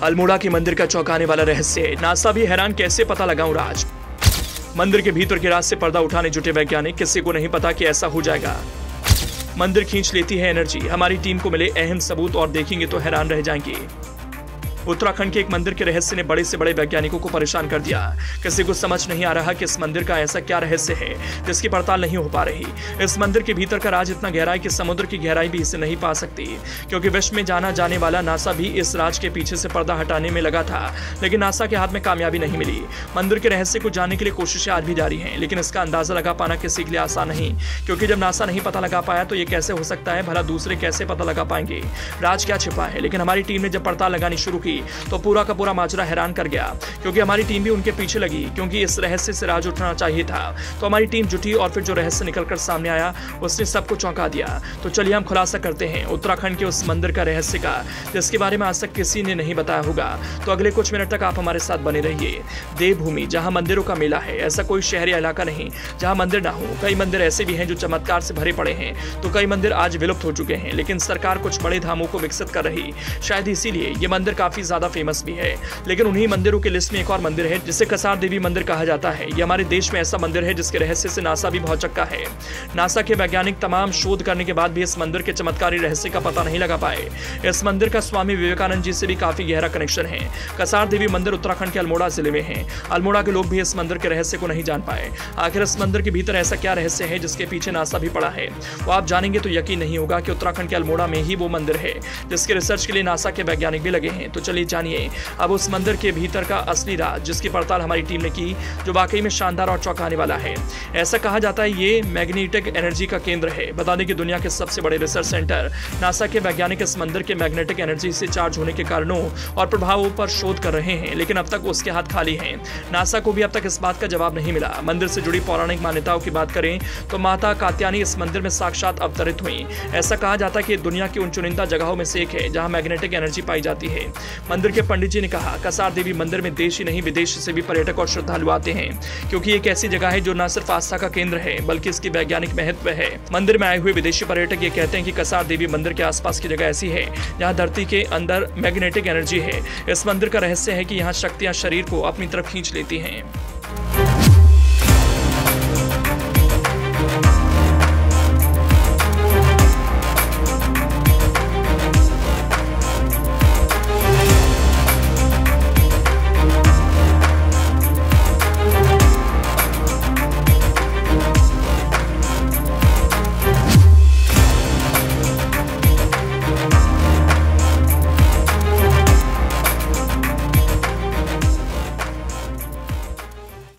अल्मोड़ा के मंदिर का चौंकाने वाला रहस्य, नासा भी हैरान कैसे पता लगाऊं राज। मंदिर के भीतर के राज से पर्दा उठाने जुटे वैज्ञानिक, किसी को नहीं पता कि ऐसा हो जाएगा। मंदिर खींच लेती है एनर्जी, हमारी टीम को मिले अहम सबूत और देखेंगे तो हैरान रह जाएंगे। उत्तराखंड के एक मंदिर के रहस्य ने बड़े से बड़े वैज्ञानिकों को परेशान कर दिया। किसी को समझ नहीं आ रहा कि इस मंदिर का ऐसा क्या रहस्य है जिसकी पड़ताल नहीं हो पा रही। इस मंदिर के भीतर का राज इतना गहरा है कि समुद्र की गहराई भी इसे नहीं पा सकती, क्योंकि विश्व में जाना जाने वाला नासा भी इस राज के पीछे से पर्दा हटाने में लगा था, लेकिन नासा के हाथ में कामयाबी नहीं मिली। मंदिर के रहस्य को जानने के लिए कोशिशें आज भी जारी हैं, लेकिन इसका अंदाजा लगा पाना किसी के लिए आसान नहीं, क्योंकि जब नासा नहीं पता लगा पाया तो ये कैसे हो सकता है, भला दूसरे कैसे पता लगा पाएंगे राज क्या छिपा है। लेकिन हमारी टीम ने जब पड़ताल लगानी शुरू की तो पूरा पूरा माजरा हैरान कर गया, क्योंकि हमारी टीम भी उनके पीछे लगी, क्योंकि इस रहस्य से राज उठना चाहिए था। तो हमारी टीम जुटी और फिर जो रहस्य निकलकर सामने आया उसने सबको चौंका दिया। तो चलिए हम खुलासा करते हैं उत्तराखंड के उस मंदिर का रहस्य का, जिसके बारे में आज तक किसी ने नहीं बताया होगा। तो अगले कुछ मिनट तक आप हमारे साथ बने रहिए। देवभूमि, जहां मंदिरों का मेला है, ऐसा कोई शहरी इलाका नहीं जहां मंदिर ना हो। कई मंदिर ऐसे भी हैं जो चमत्कार से भरे पड़े हैं, तो कई मंदिर आज विलुप्त हो चुके हैं, लेकिन सरकार कुछ बड़े धामों को विकसित कर रही, शायद इसीलिए ये मंदिर काफी ज्यादा फेमस भी है। लेकिन उन्हीं मंदिरों की लिस्ट में एक और मंदिर है जिसे कसार देवी मंदिर कहा जाता है। ये हमारे देश में ऐसा मंदिर है जिसके रहस्य से नासा भी भौचक्का है। नासा के वैज्ञानिक तमाम शोध करने के बाद भी इस मंदिर के चमत्कारी रहस्य का पता नहीं लगा पाए। इस मंदिर का स्वामी विवेकानंद जी से भी काफी गहरा कनेक्शन है। कसार देवी मंदिर उत्तराखंड के अल्मोड़ा जिले में है। अल्मोड़ा के लोग भी इस मंदिर के रहस्य को नहीं जान पाए। आखिर इस मंदिर के भीतर ऐसा क्या रहस्य है जिसके पीछे नासा भी पड़ा है, वो आप जानेंगे तो यकीन नहीं होगा कि उत्तराखंड के अल्मोड़ा में ही वो मंदिर है जिसके रिसर्च के लिए नासा के वैज्ञानिक भी लगे हैं। तो चलिए जानिए अब उस मंदिर के भीतर का असली राज, जिसकी पड़ताल हमारी टीम ने की, जो वाकई में शानदार और चौंकाने वाला है। ऐसा कहा जाता है ये मैग्नेटिक एनर्जी का केंद्र है। बता दें कि दुनिया के सबसे बड़े रिसर्च सेंटर नासा के वैज्ञानिक इस मंदिर के मैग्नेटिक एनर्जी से चार्ज होने के कारणों और प्रभावों पर शोध कर रहे हैं, लेकिन अब तक उसके हाथ खाली हैं। नासा को भी अब तक इस बात का जवाब नहीं मिला। मंदिर से जुड़ी पौराणिक मान्यताओं की बात करें तो माता कात्यायनी इस मंदिर में साक्षात अवतरित हुई। ऐसा कहा जाता है कि दुनिया की उन चुनिंदा जगहों में से एक है जहां मैग्नेटिक एनर्जी पाई जाती है। मंदिर के पंडित जी ने कहा, कसार देवी मंदिर में देश ही नहीं विदेश से भी पर्यटक और श्रद्धालु आते हैं, क्योंकि एक ऐसी जगह है जो न सिर्फ आस्था का केंद्र है बल्कि इसकी वैज्ञानिक महत्व है। मंदिर में आए हुए विदेशी पर्यटक ये कहते हैं कि कसार देवी मंदिर के आसपास की जगह ऐसी है जहां धरती के अंदर मैग्नेटिक एनर्जी है। इस मंदिर का रहस्य है कि यहाँ शक्तियां शरीर को अपनी तरफ खींच लेती हैं।